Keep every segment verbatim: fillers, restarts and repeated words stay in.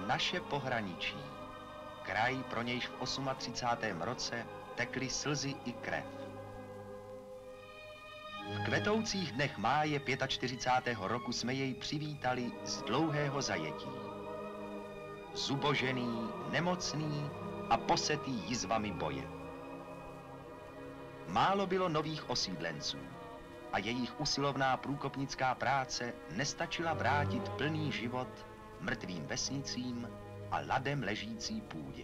Naše pohraničí. Kraj, pro nějž v třicátém osmém roce tekly slzy i krev. V kvetoucích dnech máje čtyřicátého pátého roku jsme jej přivítali z dlouhého zajetí. Zubožený, nemocný a posetý jizvami boje. Málo bylo nových osídlenců a jejich usilovná průkopnická práce nestačila vrátit plný život mrtvým vesnicím a ladem ležící půdě.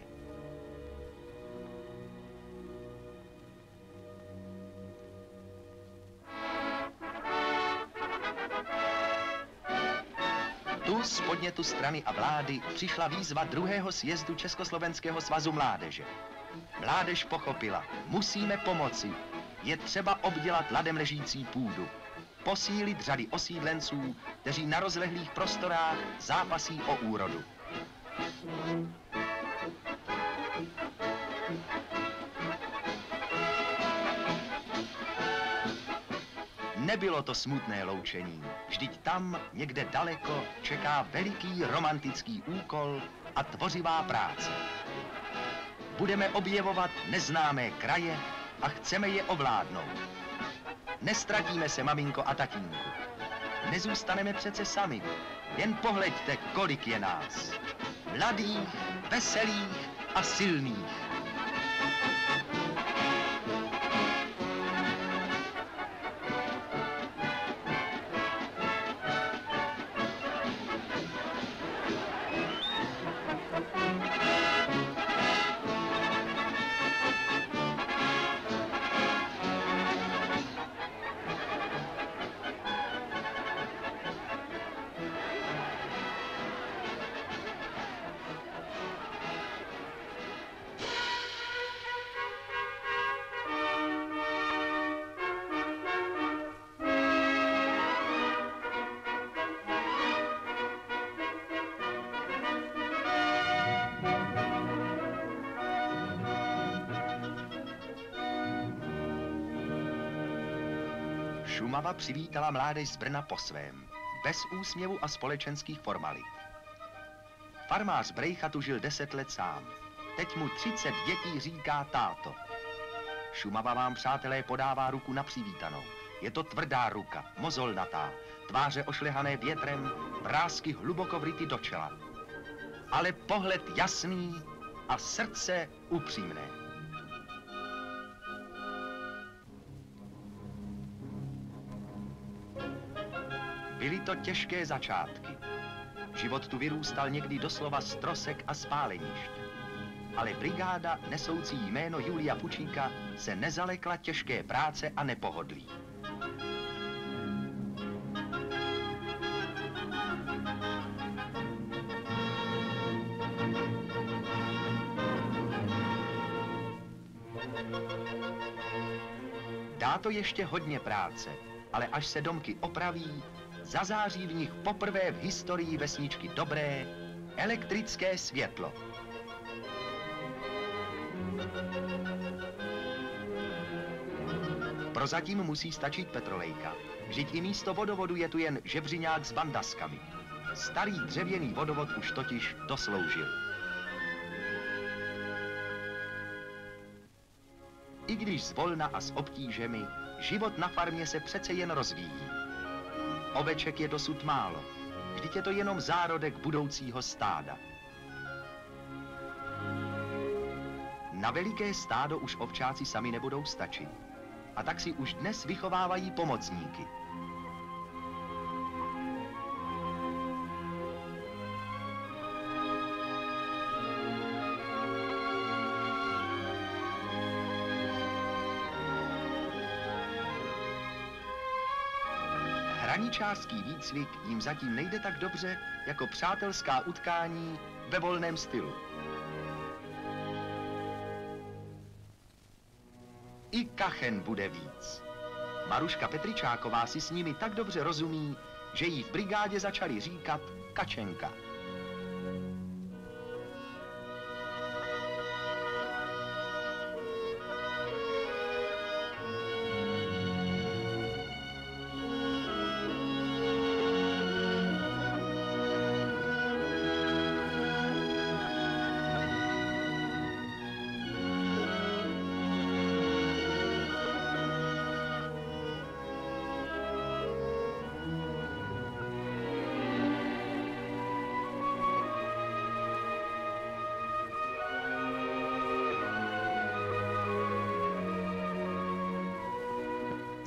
Tu z podnětu strany a vlády přišla výzva druhého sjezdu Československého svazu mládeže. Mládež pochopila, musíme pomoci, je třeba obdělat ladem ležící půdu, posílit řady osídlenců, kteří na rozlehlých prostorách zápasí o úrodu. Nebylo to smutné loučení, vždyť tam, někde daleko, čeká veliký romantický úkol a tvořivá práce. Budeme objevovat neznámé kraje a chceme je ovládnout. Nestratíme se, maminko a tatínku. Nezůstaneme přece sami, jen pohleďte, kolik je nás. Mladých, veselých a silných. Šumava přivítala mládež z Brna po svém, bez úsměvu a společenských formalit. Farmář Brejcha tu žil deset let sám. Teď mu třicet dětí říká táto. Šumava vám, přátelé, podává ruku na přivítanou. Je to tvrdá ruka, mozolnatá, tváře ošlehané větrem, vrásky hluboko vryty do čela. Ale pohled jasný a srdce upřímné. Byly to těžké začátky. Život tu vyrůstal někdy doslova z trosek a spálenišť. Ale brigáda nesoucí jméno Julia Fučíka se nezalekla těžké práce a nepohodlí. Dá to ještě hodně práce, ale až se domky opraví, zazáří v nich poprvé v historii vesničky dobré elektrické světlo. Prozatím musí stačit petrolejka. Vždyť i místo vodovodu je tu jen žebřiňák s bandaskami. Starý dřevěný vodovod už totiž dosloužil. I když zvolna a s obtížemi, život na farmě se přece jen rozvíjí. Oveček je dosud málo, vždyť je to jenom zárodek budoucího stáda. Na veliké stádo už ovčáci sami nebudou stačit. A tak si už dnes vychovávají pomocníky. Hraničářský výcvik jim zatím nejde tak dobře jako přátelská utkání ve volném stylu. I kachen bude víc. Maruška Petričáková si s nimi tak dobře rozumí, že jí v brigádě začali říkat Kačenka.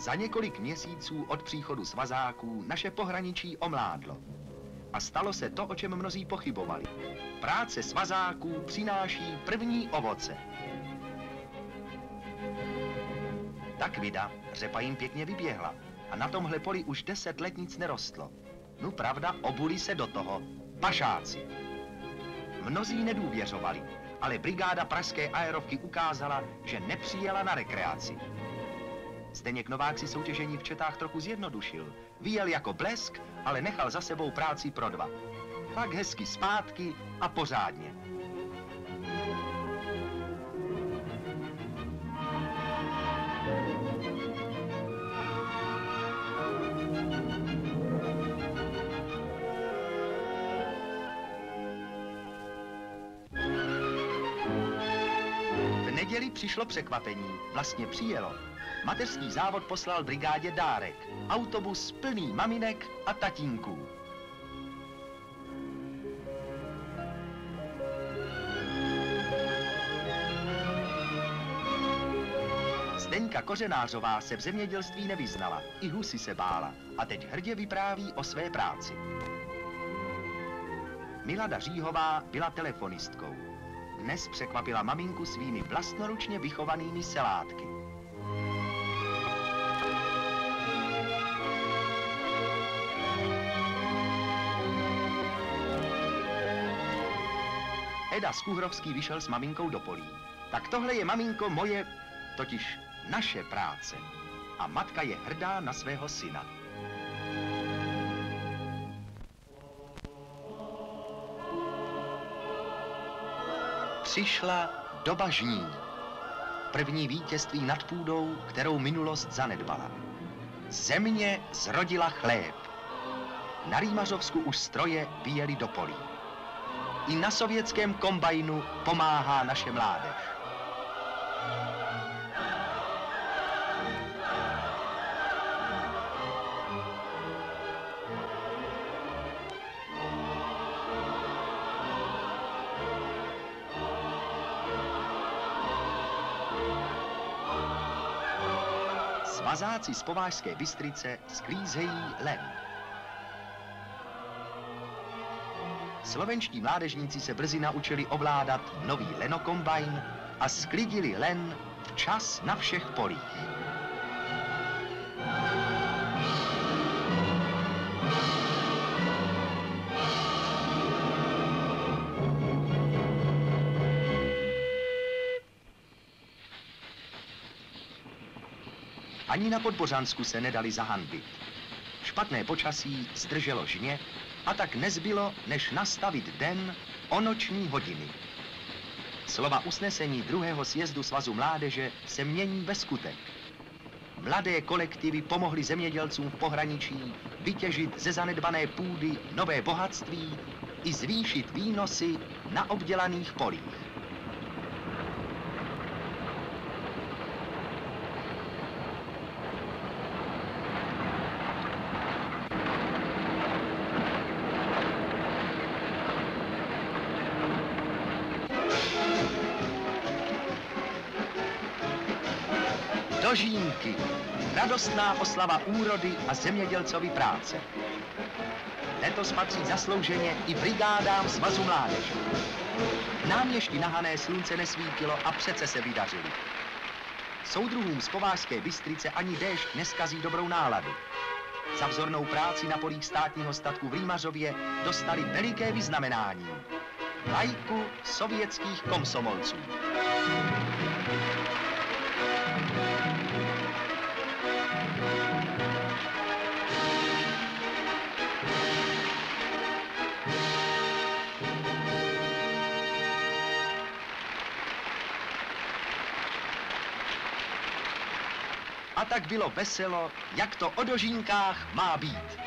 Za několik měsíců od příchodu svazáků naše pohraničí omládlo. A stalo se to, o čem mnozí pochybovali. Práce svazáků přináší první ovoce. Tak vida, řepa jim pěkně vyběhla a na tomhle poli už deset let nic nerostlo. No pravda, obuli se do toho pašáci. Mnozí nedůvěřovali, ale brigáda pražské aerovky ukázala, že nepřijela na rekreaci. Zdeněk Novák si soutěžení v Četách trochu zjednodušil. Vyjel jako blesk, ale nechal za sebou práci pro dva. Tak hezky zpátky a pořádně. V neděli přišlo překvapení, vlastně přijelo. Mateřský závod poslal brigádě dárek. Autobus plný maminek a tatínků. Zdeňka Kořenářová se v zemědělství nevyznala, i husy se bála a teď hrdě vypráví o své práci. Milada Říhová byla telefonistkou. Dnes překvapila maminku svými vlastnoručně vychovanými selátky. Eda Skuhrovský vyšel s maminkou do polí. Tak tohle je, maminko, moje, totiž naše práce. A matka je hrdá na svého syna. Přišla doba žní. První vítězství nad půdou, kterou minulost zanedbala. Země zrodila chléb. Na Rýmařovsku už stroje vyjeli do polí. I na sovětském kombajnu pomáhá naše mládež. Svazáci z Povážské Bystrice sklízejí len. Slovenští mládežníci se brzy naučili ovládat nový lenokombajn a sklidili len včas na všech polích. Ani na Podbořansku se nedali zahanbit. Špatné počasí zdrželo žně a tak nezbylo, než nastavit den o noční hodiny. Slova usnesení druhého sjezdu Svazu mládeže se mění ve skutek. Mladé kolektivy pomohly zemědělcům v pohraničí vytěžit ze zanedbané půdy nové bohatství i zvýšit výnosy na obdělaných polích. Do Žínky. Radostná oslava úrody a zemědělcovy práce. Letos patří zaslouženě i brigádám Svazu mládeže. Náměšti nahané slunce nesvítilo a přece se vydařili. Soudruhům z Povážské Bystrice ani déšť neskazí dobrou náladu. Za vzornou práci na polích státního statku v Rýmařově dostali veliké vyznamenání. Vlajku sovětských komsomolců. A tak bylo veselo, jak to o Dožínkách má být.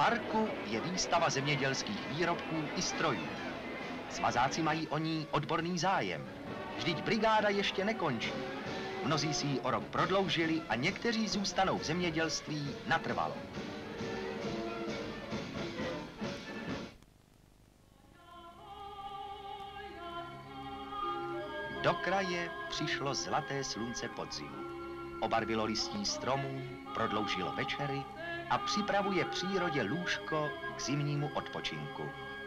parku je výstava zemědělských výrobků i strojů. Svazáci mají o ní odborný zájem. Vždyť brigáda ještě nekončí. Mnozí si ji o rok prodloužili a někteří zůstanou v zemědělství natrvalo. Do kraje přišlo zlaté slunce podzimu. Obarvilo listí stromů, prodloužilo večery a připravuje přírodě lůžko k zimnímu odpočinku.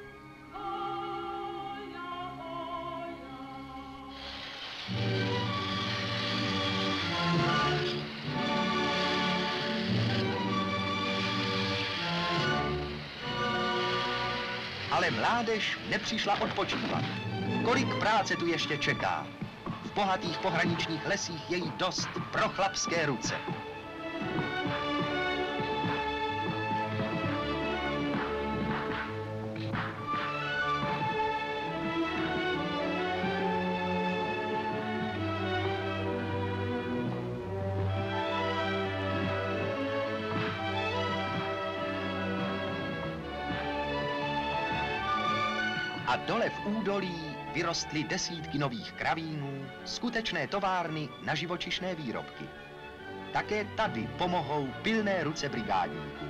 Ale mládež nepřišla odpočívat. Kolik práce tu ještě čeká? V bohatých pohraničních lesích je jí dost pro chlapské ruce. A dole v údolí vyrostly desítky nových kravínů, skutečné továrny na živočišné výrobky. Také tady pomohou pilné ruce brigádníků.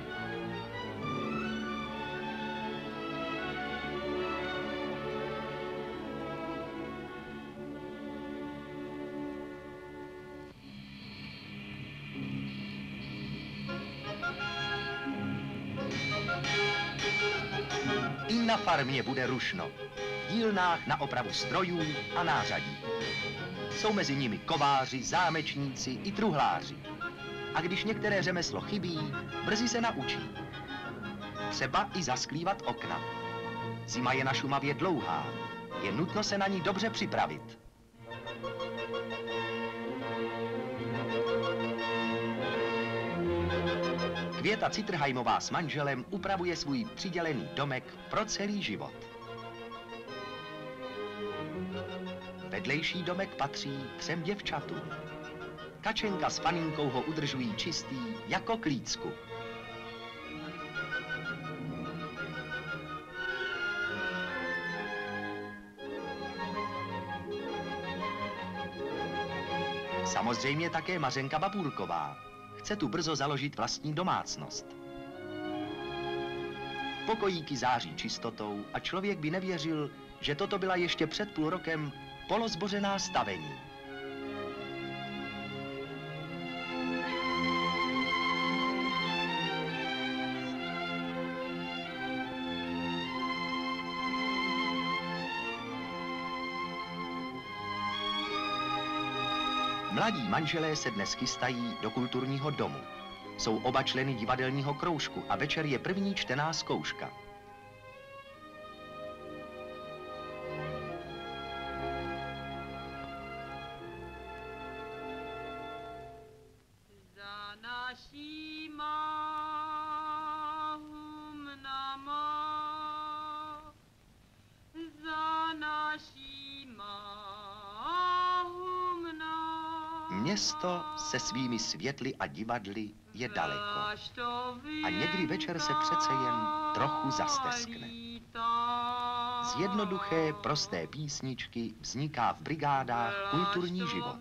I na farmě bude rušno. V dílnách na opravu strojů a nářadí. Jsou mezi nimi kováři, zámečníci i truhláři. A když některé řemeslo chybí, brzy se naučí. Třeba i zasklívat okna. Zima je na Šumavě dlouhá. Je nutno se na ní dobře připravit. Květa Citrheimová s manželem upravuje svůj přidělený domek pro celý život. Vedlejší domek patří třem děvčatům. Kačenka s Faninkou ho udržují čistý jako klícku. Samozřejmě také Mařenka Babůrková. Chce tu brzo založit vlastní domácnost. Pokojíky září čistotou a člověk by nevěřil, že toto byla ještě před půl rokem polozbořená stavení. Mladí manželé se dnes chystají do kulturního domu. Jsou oba členy divadelního kroužku a večer je první čtená zkouška. Za naší máhum nama, za naší máhum nama. Město se svými světly a divadly je daleko. A někdy večer se přece jen trochu zasteskne. Z jednoduché, prosté písničky vzniká v brigádách kulturní život.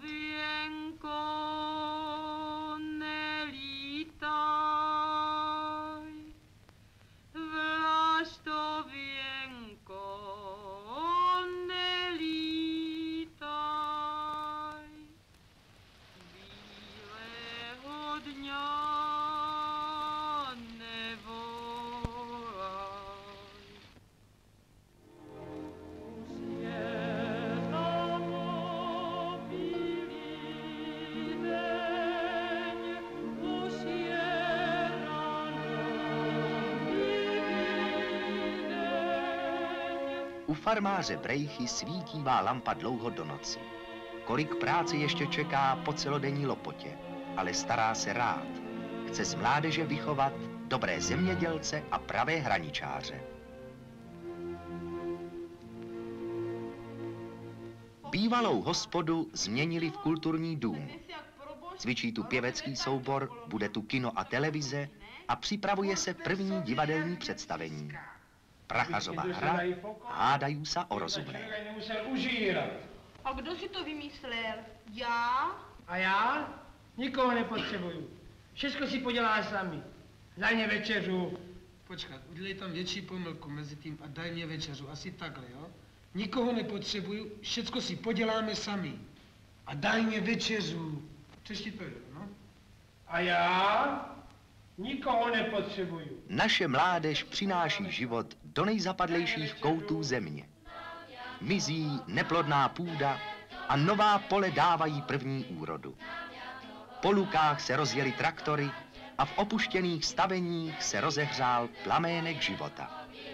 U farmáře Brejchy svítívá lampa dlouho do noci. Kolik práce ještě čeká po celodenní lopotě, ale stará se rád. Chce z mládeže vychovat dobré zemědělce a pravé hraničáře. Bývalou hospodu změnili v kulturní dům. cvičí tu pěvecký soubor, bude tu kino a televize a připravuje se první divadelní představení. Prachařova hra Hádají se o rozumné. A kdo si to vymyslel? Já? A já? Nikoho nepotřebuju. Všechno si podělá sami. Daj mě večeřu. Počkat, udělej tam větší pomlku mezi tím a daj mě večeřu. Asi takhle, jo? Nikoho nepotřebuju, všecko si poděláme sami. A daj mě večeřu. Což ti to jde, no? A já? Nikoho nepotřebuju. Naše mládež přináší život do nejzapadlejších koutů země. Mizí neplodná půda a nová pole dávají první úrodu. Po lukách se rozjeli traktory a v opuštěných staveních se rozehřál plamének života.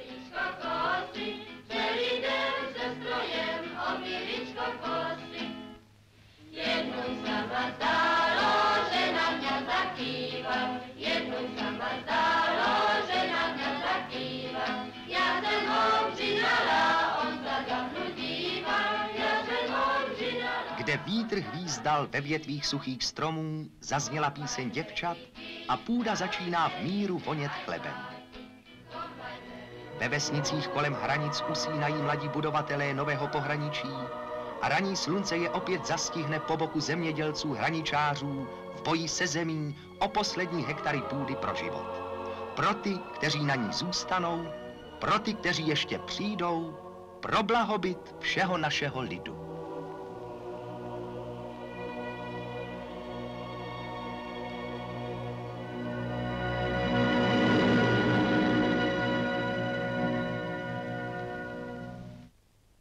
Jednou sama zdálo, že na mě zakýva, jednou sama zdálo, že na mě zakýva. Já jsem ho přinala, on se zavnu dívá, já jsem ho přinala. Kde vítr hvízdal ve větvích suchých stromů, zazněla píseň děvčat a půda začíná v míru vonět chlebem. Ve vesnicích kolem hranic usínají mladí budovatelé nového pohraničí a raní slunce je opět zastihne po boku zemědělců hraničářů v boji se zemí o poslední hektary půdy pro život. Pro ty, kteří na ní zůstanou, pro ty, kteří ještě přijdou, pro blahobyt všeho našeho lidu.